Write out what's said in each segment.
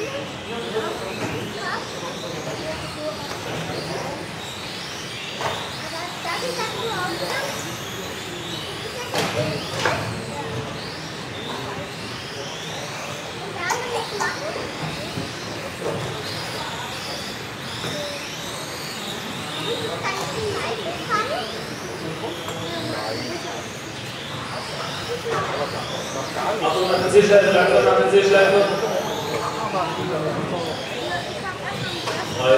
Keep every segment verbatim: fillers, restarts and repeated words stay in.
Achtung, nach der Zielschleife, langsam nach der Zielschleife. Drei.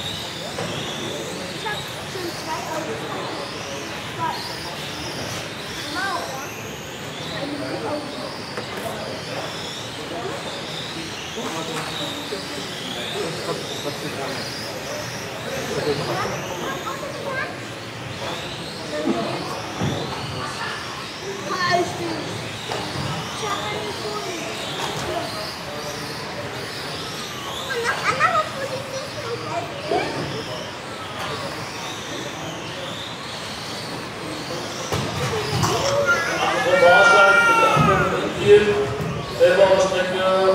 Helferstrecke.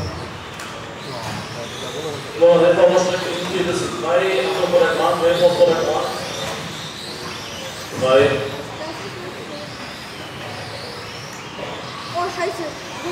So, Helferstrecke in vier bis drei. Achtung vor der Bahn, Helfer vor der Bahn. Drei. Oh, scheiße.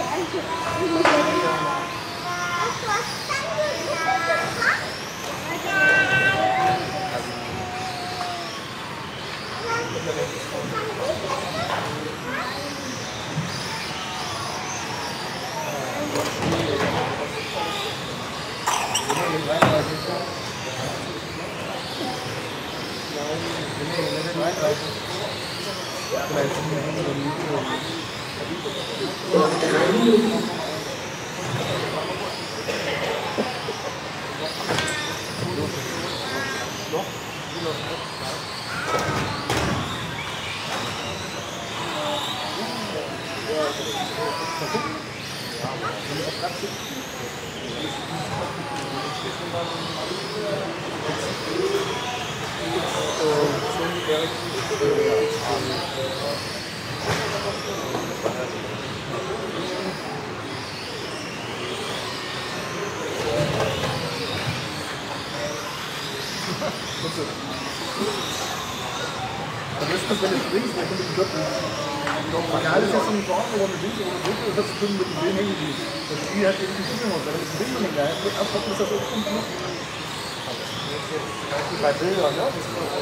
Wenn du springst, dann kommt die Glocke. Ja, das ist so ein Dorf, wo man links oder rechts oder das können mit dem Sehen hängen geblieben. Das Spiel hat irgendwie nicht mehr. Wenn das Ding nicht geil wird, abhocken, ist das so gut gemacht. Bei Bildern, ne?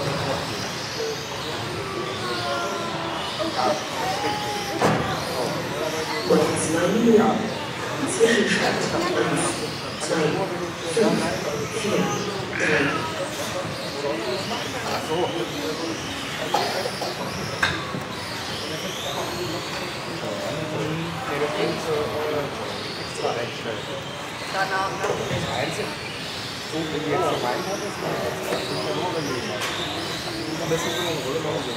Und zwei Minuten. Zwischenstand eins, zwei, fünf, vier, drei. Ach so. Nee, das sind extra reinstellen. Danach, ne? Das Einzige, so wie die jetzt so rein hat, ist man ja nur überlegen. Am besten so eine Rolle machen so.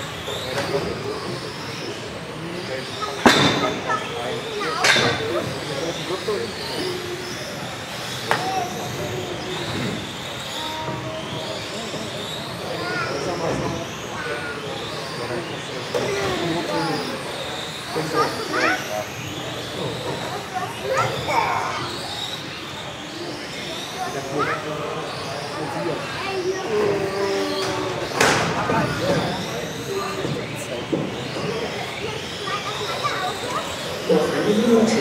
Noch eine Minute.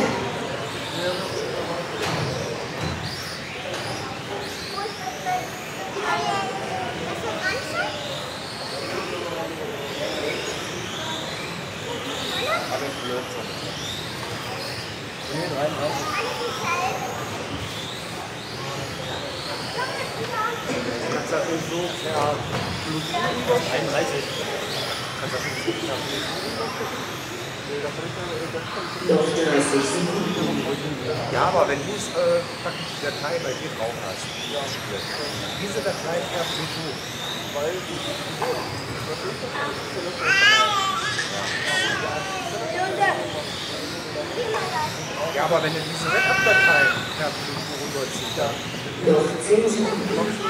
einunddreißig. Noch dreißig Sekunden. Ja, aber wenn du es äh, praktisch die Datei bei dir drauf hast, diese Datei fährst du nicht hoch. Weil ja, aber wenn du diese Backup-Datei fährst du nicht runterziehst, dann Noch zehn Sekunden.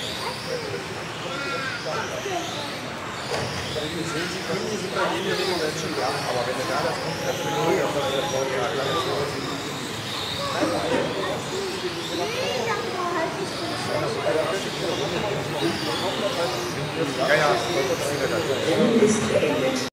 Sie können die super jede Regelung ja, aber wenn du da das kommt, das für null, das ist ja voll, ja, klar, das ist Ja, ja. Rennen ist beendet.